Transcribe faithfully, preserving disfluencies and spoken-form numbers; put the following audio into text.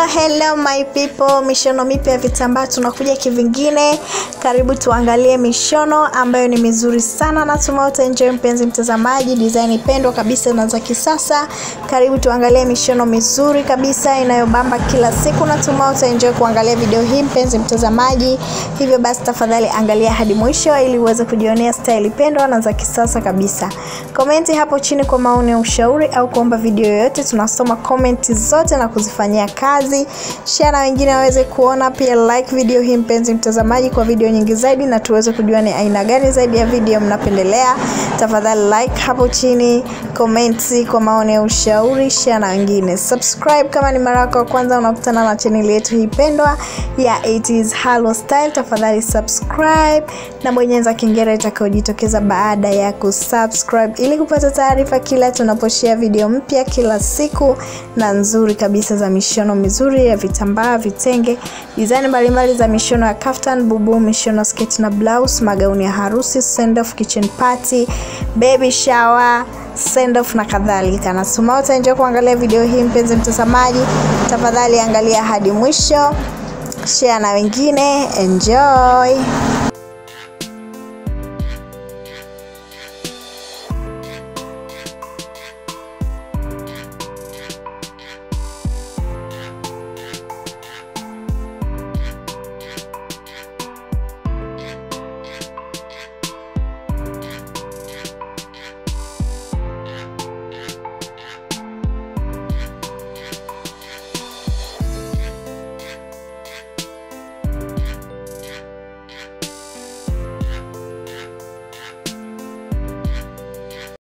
Hello hello my people, mishono mipya vitambaa tunakuja kivingine. Karibu tuangalie mishono ambayo ni mizuri sana, natumai utaenjoy mpenzi mtazamaji. Design pendwa kabisa na za kisasa. Karibu tuangalie mishono mizuri kabisa inayobamba kila siku, natumai utaenjoy kuangalia video hii mpenzi mtazamaji. Hivyo basi tafadhali angalia hadi mwisho ili uweze kujionea style pendwa na za kisasa kabisa. Komenti hapo chini kwa maoni ya ushauri au kuomba video yoyote, tunasoma comment zote na kuzifanyia kazi. Share na wengine waweze kuona, pia like video hii mpenzi mtazamaji kwa video nyingi zaidi na tuweze kujua ni aina gani zaidi ya video mnapendelea. Tafadhali like hapo chini, comment kwa maoni ya ushauri, share na wengine. Subscribe kama ni mara yako ya kwanza unakutana na channel yetu hii pendwa ya It is Hello Style. Tafadhali subscribe na bonyeza kengele itakayojitokeza baada ya kusubscribe ili kupata taarifa kila tunaposhare video mpya kila siku na nzuri kabisa za mishono mizuri ya vitambaa, vitenge, design mbalimbali za mishono ya kaftan, bubu, mishono sketi na blouse, magauni ya harusi, send off, kitchen party, baby shower, send off na kadhalika. Natumai utaenjoy kuangalia video hii mpenzi mtazamaji. Tafadhali angalia hadi mwisho, share na wengine, enjoy.